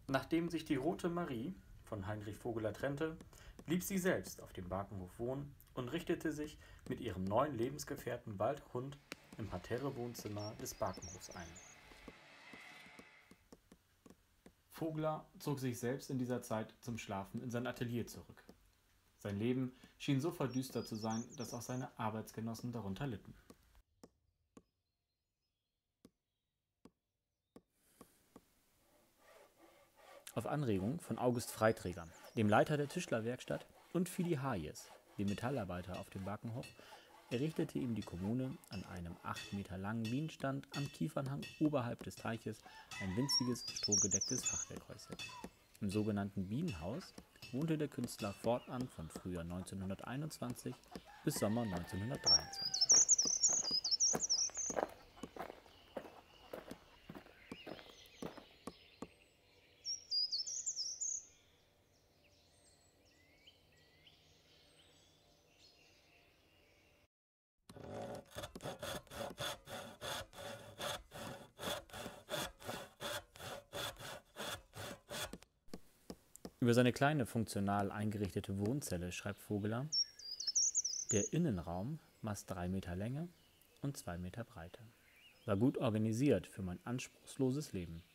Nachdem sich die Rote Marie von Heinrich Vogeler trennte, blieb sie selbst auf dem Barkenhof wohnen und richtete sich mit ihrem neuen Lebensgefährten Waldhund im Parterre-Wohnzimmer des Barkenhofs ein. Vogler zog sich selbst in dieser Zeit zum Schlafen in sein Atelier zurück. Sein Leben schien so verdüstert zu sein, dass auch seine Arbeitsgenossen darunter litten. Auf Anregung von August Freiträger, dem Leiter der Tischlerwerkstatt, und Fili Hayes, dem Metallarbeiter auf dem Barkenhof, errichtete ihm die Kommune an einem 8 Meter langen Bienenstand am Kiefernhang oberhalb des Teiches ein winziges, strohgedecktes Fachwerkhäuschen. Im sogenannten Bienenhaus wohnte der Künstler fortan von Frühjahr 1921 bis Sommer 1923. Über seine kleine, funktional eingerichtete Wohnzelle schreibt Vogeler: Der Innenraum maß 3 Meter Länge und 2 Meter Breite. War gut organisiert für mein anspruchsloses Leben.